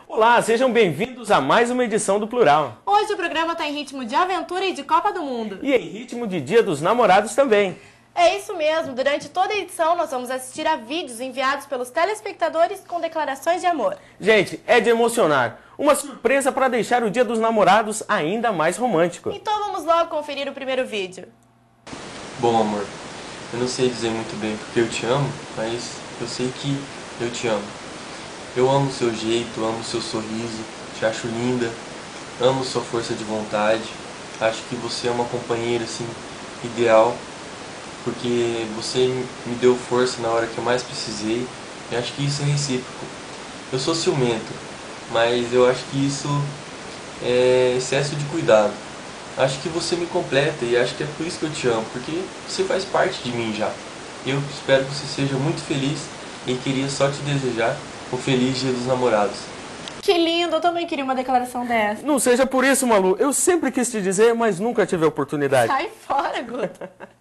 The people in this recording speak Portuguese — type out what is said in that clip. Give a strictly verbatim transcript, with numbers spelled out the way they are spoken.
Olá, sejam bem-vindos a mais uma edição do Plural. Hoje o programa está em ritmo de aventura e de Copa do Mundo. E em ritmo de Dia dos Namorados também. É isso mesmo, durante toda a edição nós vamos assistir a vídeos enviados pelos telespectadores com declarações de amor. Gente, é de emocionar. Uma surpresa para deixar o Dia dos Namorados ainda mais romântico. Então vamos logo conferir o primeiro vídeo. Bom, amor, eu não sei dizer muito bem porque eu te amo, mas eu sei que eu te amo. Eu amo o seu jeito, amo o seu sorriso, te acho linda, amo sua força de vontade. Acho que você é uma companheira, assim, ideal, porque você me deu força na hora que eu mais precisei, e acho que isso é recíproco. Eu sou ciumento, mas eu acho que isso é excesso de cuidado. Acho que você me completa e acho que é por isso que eu te amo, porque você faz parte de mim já. Eu espero que você seja muito feliz e queria só te desejar um feliz Dia dos Namorados. Que lindo, eu também queria uma declaração dessa. Não seja por isso, Malu. Eu sempre quis te dizer, mas nunca tive a oportunidade. Sai fora, Guto.